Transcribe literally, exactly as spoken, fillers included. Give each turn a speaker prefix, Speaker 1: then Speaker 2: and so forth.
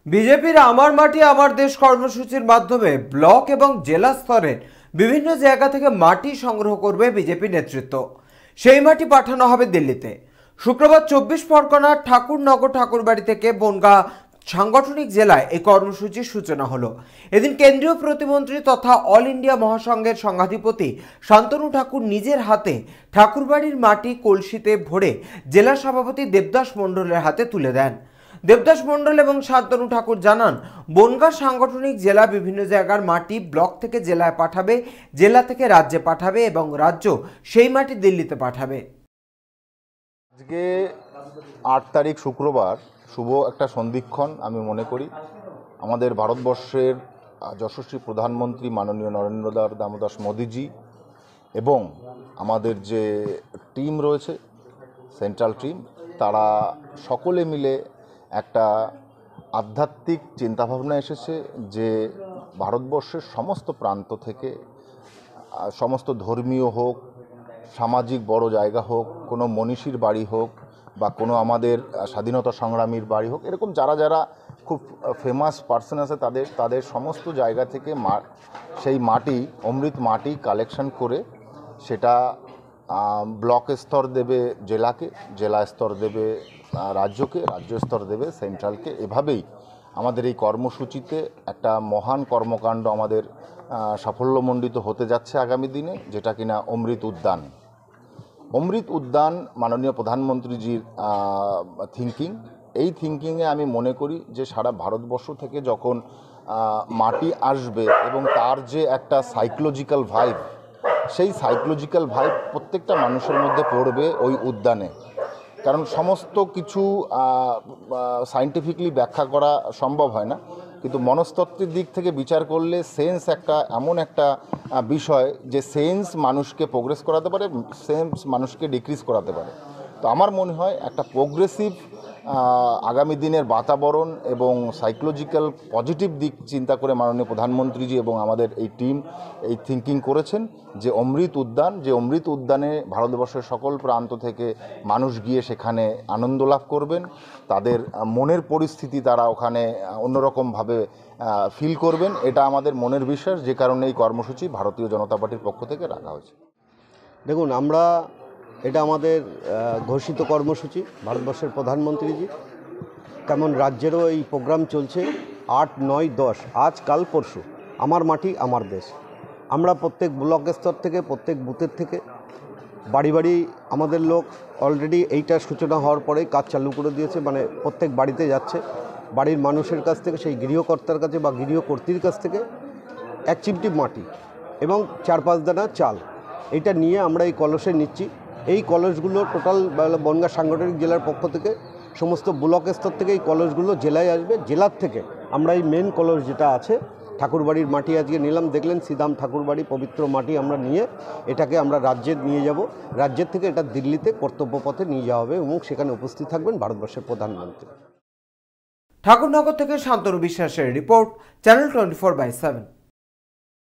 Speaker 1: বিজেপির আমার মাটি আমার দেশ কর্মসূচির মাধ্যমে ব্লক এবং জেলা স্তরের বিভিন্ন জায়গা থেকে মাটি সংগ্রহ করবে বিজেপি নেতৃত্ব। সেই মাটি পাঠানো হবে দিল্লিতে। শুক্রবার চব্বিশ পরগনার ঠাকুরনগর ঠাকুরবাড়ি থেকে বনগাঁ সাংগঠনিক জেলায় এই কর্মসূচির সূচনা হলো। এদিন কেন্দ্রীয় প্রতিমন্ত্রী তথা অল ইন্ডিয়া মহাসংঘের সংঘাধিপতি শান্তনু ঠাকুর নিজের হাতে ঠাকুরবাড়ির মাটি কলসিতে ভরে জেলা সভাপতি দেবদাস মণ্ডলের হাতে তুলে দেন। দেবদাস মণ্ডল এবং শান্তনু ঠাকুর জানান, বনগাঁ সাংগঠনিক জেলা বিভিন্ন জায়গার মাটি ব্লক থেকে জেলায় পাঠাবে, জেলা থেকে রাজ্যে পাঠাবে এবং রাজ্য সেই মাটি দিল্লিতে পাঠাবে।
Speaker 2: আজকে আট তারিখ শুক্রবার শুভ একটা সন্ধিক্ষণ আমি মনে করি। আমাদের ভারতবর্ষের যশস্বী প্রধানমন্ত্রী মাননীয় নরেন্দ্র দামোদর মোদীজি এবং আমাদের যে টিম রয়েছে সেন্ট্রাল টিম, তারা সকলে মিলে একটা আধ্যাত্মিক চিন্তাভাবনা এসেছে যে ভারতবর্ষের সমস্ত প্রান্ত থেকে, সমস্ত ধর্মীয় হোক, সামাজিক বড় জায়গা হোক, কোনো মনীষীর বাড়ি হোক বা কোনো আমাদের স্বাধীনতা সংগ্রামীর বাড়ি হোক, এরকম যারা যারা খুব ফেমাস পার্সন আছে তাদের তাদের সমস্ত জায়গা থেকে মা সেই মাটি, অমৃত মাটি কালেকশন করে সেটা ব্লক স্তর দেবে জেলাকে, জেলা স্তর দেবে রাজ্যকে, রাজ্য স্তর দেবে সেন্ট্রালকে। এভাবেই আমাদের এই কর্মসূচিতে একটা মহান কর্মকাণ্ড আমাদের সাফল্যমণ্ডিত হতে যাচ্ছে আগামী দিনে, যেটা কিনা অমৃত উদ্যান। অমৃত উদ্যান মাননীয় প্রধানমন্ত্রীজির থিঙ্কিং। এই থিঙ্কিংয়ে আমি মনে করি যে সারা ভারতবর্ষ থেকে যখন মাটি আসবে এবং তার যে একটা সাইকোলজিক্যাল ভাইব, সেই সাইকোলজিক্যাল ভাইব প্রত্যেকটা মানুষের মধ্যে পড়বে ওই উদ্যানে। কারণ সমস্ত কিছু সায়েন্টিফিকলি ব্যাখ্যা করা সম্ভব হয় না, কিন্তু মনস্তত্ত্বের দিক থেকে বিচার করলে সেন্স একটা এমন একটা বিষয় যে সেন্স মানুষকে প্রোগ্রেস করাতে পারে, সেন্স মানুষকে ডিক্রিজ করাতে পারে। তো আমার মনে হয় একটা প্রোগ্রেসিভ আগামী দিনের বাতাবরণ এবং সাইকোলজিক্যাল পজিটিভ দিক চিন্তা করে মাননীয় প্রধানমন্ত্রীজি এবং আমাদের এই টিম এই থিঙ্কিং করেছেন যে অমৃত উদ্যান, যে অমৃত উদ্যানে ভারতবর্ষের সকল প্রান্ত থেকে মানুষ গিয়ে সেখানে আনন্দ লাভ করবেন, তাদের মনের পরিস্থিতি তারা ওখানে অন্যরকমভাবে ফিল করবেন। এটা আমাদের মনের বিশ্বাস, যে কারণে এই কর্মসূচি ভারতীয় জনতা পার্টির পক্ষ থেকে রাখা হয়েছে।
Speaker 3: দেখুন, আমরা এটা আমাদের ঘোষিত কর্মসূচি ভারতবর্ষের প্রধানমন্ত্রীজি, তেমন রাজ্যেরও এই প্রোগ্রাম চলছে আট নয় দশ, আজ কাল পরশু। আমার মাটি আমার দেশ। আমরা প্রত্যেক ব্লক স্তর থেকে, প্রত্যেক বুথের থেকে বাড়ি বাড়ি আমাদের লোক অলরেডি এইটার সূচনা হওয়ার পরেই কাজ চালু করে দিয়েছে, মানে প্রত্যেক বাড়িতে যাচ্ছে। বাড়ির মানুষের কাছ থেকে, সেই গৃহকর্তার কাছে বা গৃহকর্ত্রীর কাছ থেকে এক চিমটি মাটি এবং চার পাঁচ দানা চাল, এইটা নিয়ে আমরা এই কলসে নিচ্ছি। এই কলসগুলো টোটাল বনগাঁ সাংগঠনিক জেলার পক্ষ থেকে সমস্ত ব্লক স্তর থেকে এই কলসগুলো জেলায় আসবে। জেলার থেকে আমরা এই মেন কলস যেটা আছে ঠাকুরবাড়ির মাটি আজকে নিলাম, দেখলেন শ্রীধাম ঠাকুরবাড়ি পবিত্র মাটি আমরা নিয়ে এটাকে আমরা রাজ্যে নিয়ে যাব। রাজ্যের থেকে এটা দিল্লিতে কর্তব্যপথে নিয়ে যাওয়া হবে এবং সেখানে উপস্থিত থাকবেন ভারতবর্ষের প্রধানমন্ত্রী।
Speaker 1: ঠাকুরনগর থেকে শান্তনু বিশ্বাসের report, channel twenty four by seven.